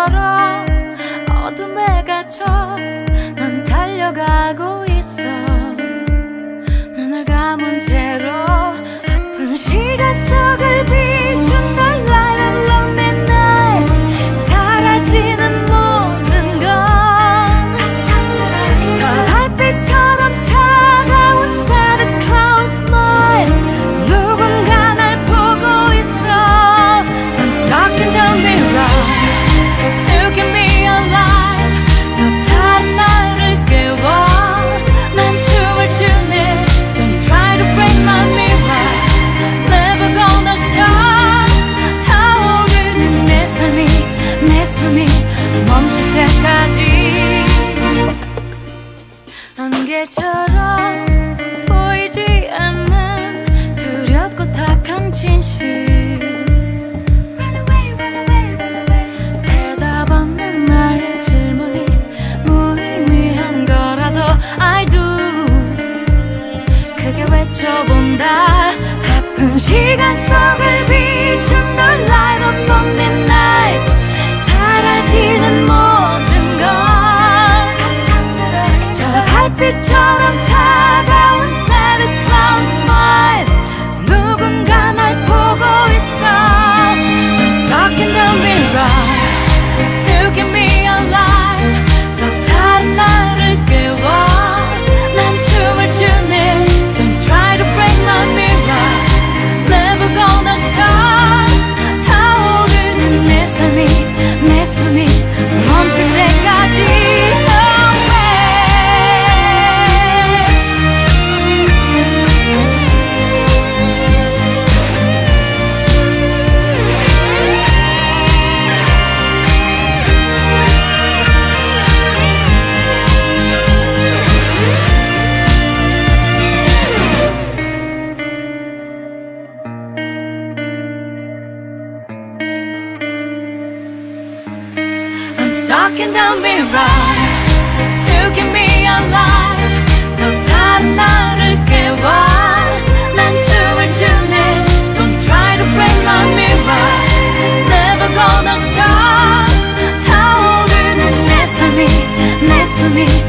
안개처럼 어둠에 갇혀 난 달려가고 있어. 눈을 감은 채로 아픈 시간 속을 비춘 the light of lonely night. 사라지는 모든 건 저 달빛처럼 차가운 Santa Claus smile. 누군가 날 보고 있어. I'm stuck in the mirror to keep me alive. 또 다른 나를 깨워 난 춤을 추네. Don't try to break my mirror. Never gonna stop. 타오르는 내 삶이 내 숨이 멈출 때까지. 안개처럼 보이지 않는 두렵고 탁한 진실. Run away, run away, run away. 대답 없는 나의 질문이 무의미한 거라도 I do. 크게 외쳐본다. 아픈 시간 속을 비춘 the light of lonely night. 사라지는 모든 건 저 달빛처럼 차가운 Santa Claus smile. 누군가 날 보고 있어. I'm stuck in the mirror to keep me alive. 또 다른 나를 깨워 난 춤을 추네. Don't try to break my mirror. Never gonna stop. 타오르는 내 삶이 내 숨이 멈출 때까지. I'm stuck in the mirror to keep me alive. 또 다른 나를 깨워 난 춤을 추네. Don't try to break my mirror. Never gonna stop. 타오르는 내 삶이 내 숨이